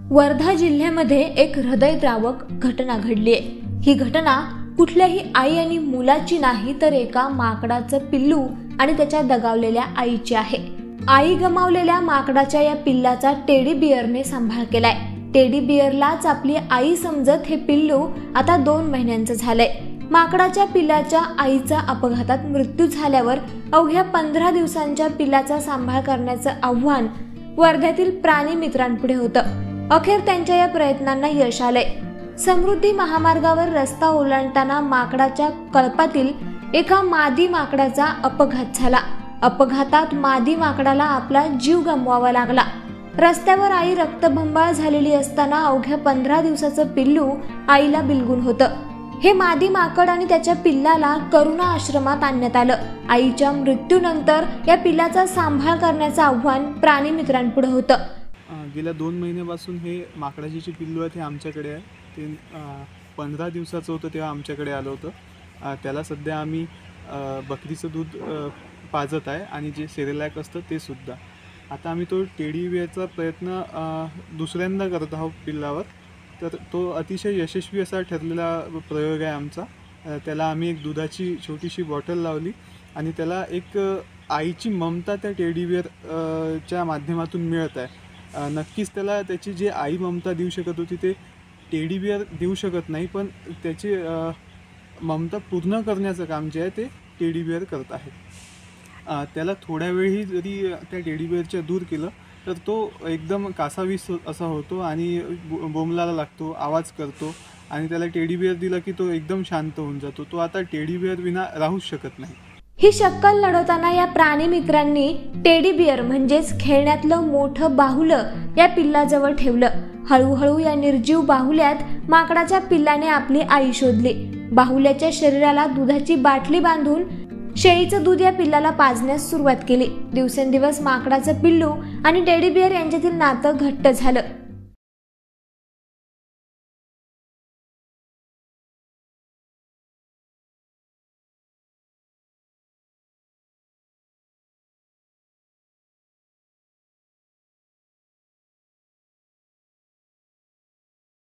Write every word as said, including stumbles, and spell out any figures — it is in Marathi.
वर्धा जिल्ह्यामध्ये एक हृदयद्रावक घटना घडली आहे। ही घटना कुठल्याही आई आणि मुलाची नाही तर एका माकडाचं पिल्लू आणि त्याच्या दगावलेल्या आईची आहे। आई गमावलेल्या माकडाच्या या पिल्लाचा टेडी बिअरने सांभाळ केलाय। टेडी बिअरलाच आपली आई समजत हे पिल्लू आता दोन महिन्यांचं झालंय। माकडाच्या पिल्लाच्या आईचा अपघातात मृत्यू झाल्यावर अवघ्या पंधरा दिवसांच्या पिल्लाचा सांभाळ करण्याचं आव्हान वर्ध्यातील प्राणी मित्रांपुढे होतं। अखेर त्यांच्या या प्रयत्नांना यश आलंय। समृद्धी महामार्गावर रस्ता ओलांडताना माकडाच्या कळपातील एका मादी माकडाचा अपघात झाला। अपघातात मादी माकडाला आपला जीव गमवावा लागला। रस्त्यावर आई रक्तबंबाळ झालेली असताना अवघ्या पंधरा दिवसाचं पिल्लू आईला बिलगून होतं। हे मादी माकड आणि त्याच्या पिल्लाला करुणा आश्रमात आणण्यात आलं। आईच्या मृत्यूनंतर या पिल्लाचा सांभाळ करण्याचं आव्हान प्राणी मित्रांपुढे होतं। गेल्या दोन महिन्यापासून हे माकडाची जी पिल्लू आहे ते आमच्याकडे आहे। ते पंधरा दिवसाचं होतं तेव्हा आमच्याकडे आलं होतं। त्याला सध्या आम्ही बकरीचं दूध पाजत आहे आणि जे सेरेलॅक असतं ते सुद्धा। आता आम्ही तो टेडी बिअरचा प्रयत्न दुसऱ्यांदा करत आहोत पिल्लावर, तर तो अतिशय यशस्वी असा ठरलेला प्रयोग आहे आमचा। त्याला आम्ही एक दुधाची छोटीशी बॉटल लावली आणि त्याला एक आईची ममता त्या टेडी बिअरच्या माध्यमातून मिळत आहे। नक्कीच त्याला त्याची जी आई ममता देऊ शकत होती ते टेडी बिअर देऊ शकत नाही, पण त्याची ममता पूर्ण करण्याचं काम जे आहे ते टेडी बिअर करत आहे। त्याला थोड्या वेळही जरी त्या टेडी बिअरच्या दूर केलं तर तो एकदम कासावीस असा होतो आणि बोंबलाला लागतो, आवाज करतो आणि त्याला टेडी बिअर दिला की तो एकदम शांत होऊन जातो। तो आता टेडी बिअर विना राहूच शकत नाही। ही शक्कल लढवताना या प्राणी मित्रांनी टेडी बिअर म्हणजेच खेळण्यातलं मोठं बाहुलं या पिल्लाजवळ ठेवलं। हळूहळू या निर्जीव बाहुल्यात माकडाच्या पिल्लाने आपली आई शोधली। बाहुल्याच्या शरीराला दुधाची बाटली बांधून शेळीचं दूध या पिल्लाला पाजण्यास सुरुवात केली। दिवसेंदिवस माकडाचं पिल्लू आणि टेडी बिअर यांच्यातील नातं घट्ट झालं।